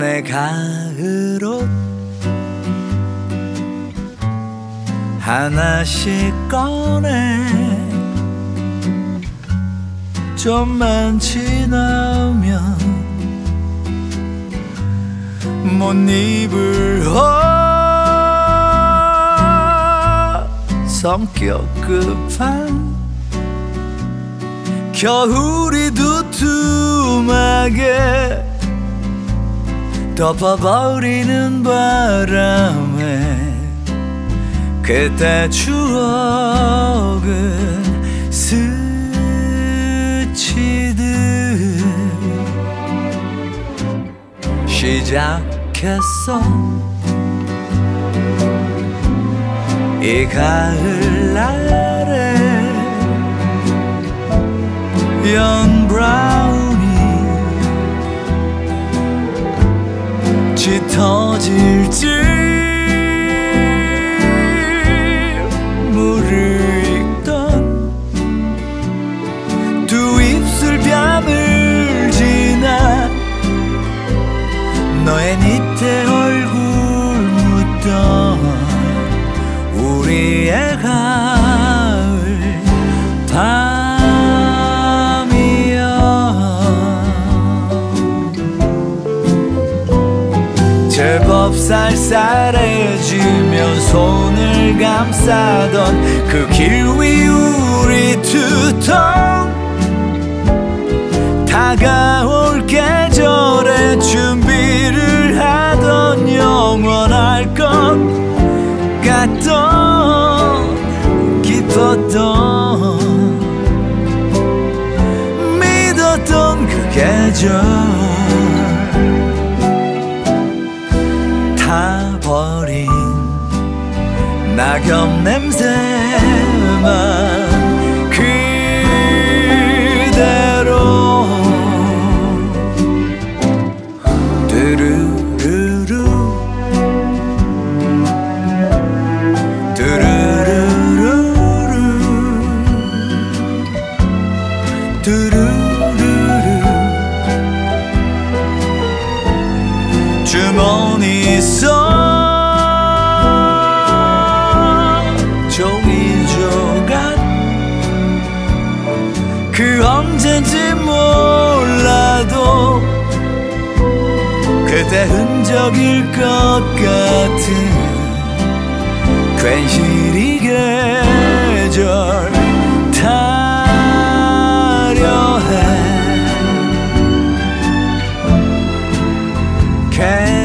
내 가을옷 하나씩 꺼내 좀만 지나면 못 입을 옷 성격 급한 겨울이 두툼하게 덮어버리는 바람에 그때 추억은 스치듯 시작했어 이 가을날에 연 브라우니 짙어질지 무르익던 두 입술 뺨을 지나 너의 니때 얼굴 묻던 우리의 가을 밤이야 제법 쌀쌀해지면 손을 감싸던 그 길 위 우리 두통 다가올 계절에 준비를 하던 영원할 것 같던 깊었던 믿었던 그 계절 타버린 낙엽 냄새만 그대로 두루루루 주머니 속 종이 조각 그 언젠지 몰라도 그때 흔적일 것 같은 괜시리 계절 타려 해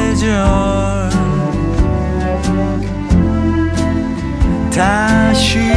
계절 다시